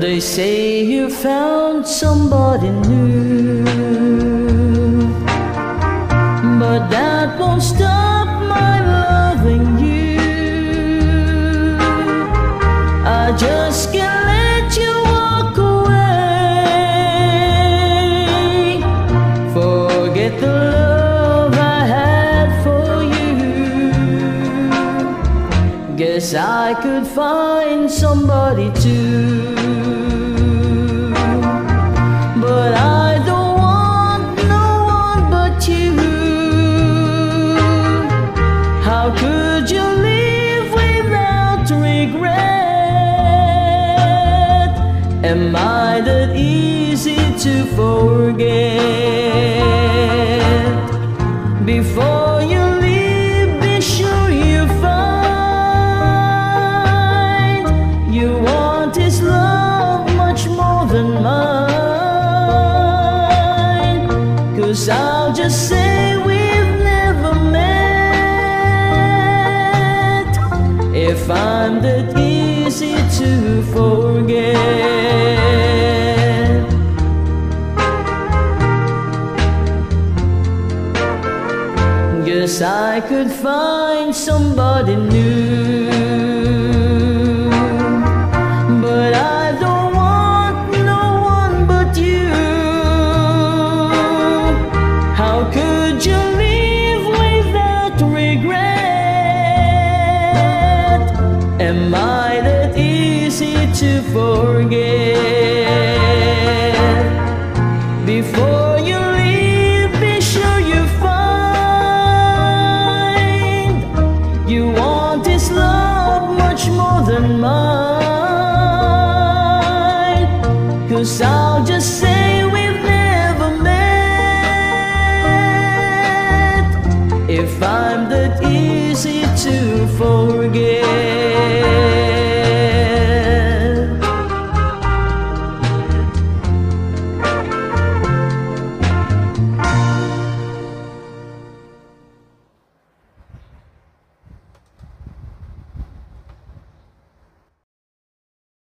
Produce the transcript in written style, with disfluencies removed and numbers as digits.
They say you found somebody new, but that won't stop my loving you. I just can't let you walk away. Forget the love I had for you. Guess I could find somebody too. But I don't want no one but you. How could you live without regret? Am I that easy to forget? Before you leave, be sure you find you want his love much more than mine. 'Cause I'll just say we've never met, if I'm that easy to forget. Guess I could find somebody new, but I don't want no one but you. How could you live without regret? Am I that easy to forget? Before you leave, be sure you find you want his love much more than mine. 'Cause I'll just say we've never met, if I'm that easy to forget.